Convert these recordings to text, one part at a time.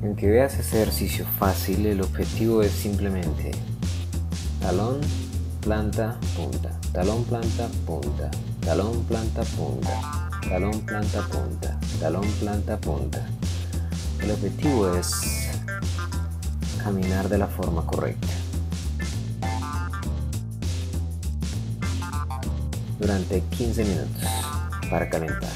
Aunque veas ese ejercicio fácil, el objetivo es simplemente talón, planta, punta, talón, planta, punta, talón, planta, punta, talón, planta, punta, talón, planta, punta. El objetivo es caminar de la forma correcta durante 15 minutos para calentar.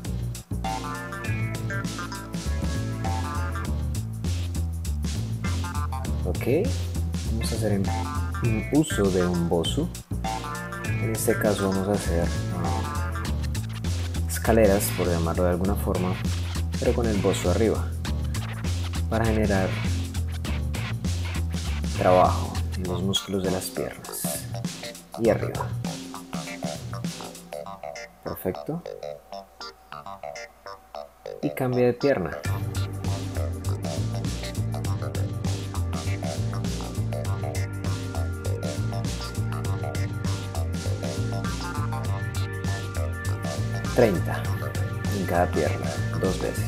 Ok, vamos a hacer un uso de un bosu. En este caso vamos a hacer escaleras, por llamarlo de alguna forma, pero con el bosu arriba, para generar trabajo en los músculos de las piernas y arriba. Perfecto. Y cambia de pierna. ...30 en cada pierna, 2 veces.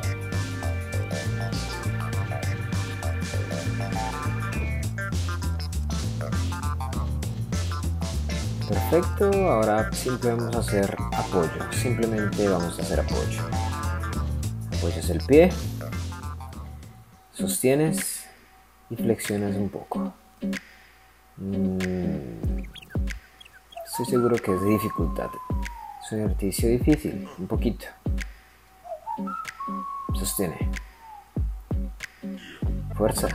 Perfecto, ahora simplemente vamos a hacer apoyo, simplemente vamos a hacer apoyo. Apoyas el pie, sostienes y flexionas un poco. Estoy seguro que es de dificultad. Es un ejercicio difícil, un poquito. Sostiene. Fuerza.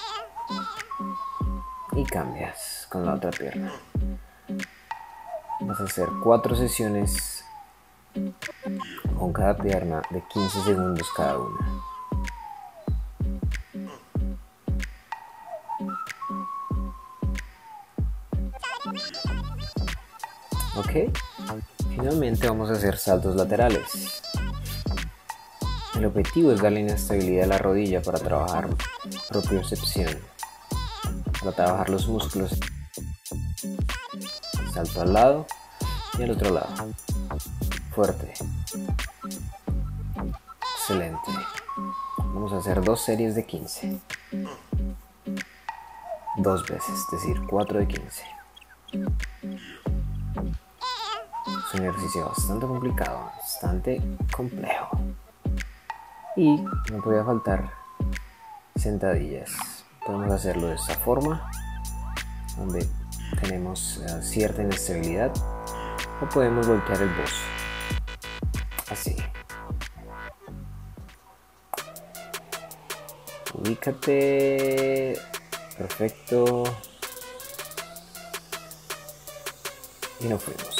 Y cambias con la otra pierna. Vas a hacer 4 sesiones con cada pierna de 15 segundos cada una. Ok. Finalmente vamos a hacer saltos laterales. El objetivo es darle inestabilidad a la rodilla para trabajar propiocepción, para trabajar los músculos. Salto al lado y al otro lado. Fuerte. Excelente. Vamos a hacer 2 series de 15. 2 veces, es decir, 4 de 15. Es un ejercicio bastante complicado, bastante complejo. Y no podía faltar sentadillas. Podemos hacerlo de esta forma, donde tenemos cierta inestabilidad, o podemos voltear el bosu. Así. Ubícate. Perfecto. Y nos fuimos.